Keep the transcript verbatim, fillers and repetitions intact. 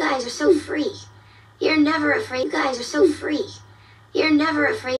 guys are so free. You're never afraid. You guys are so free. You're never afraid.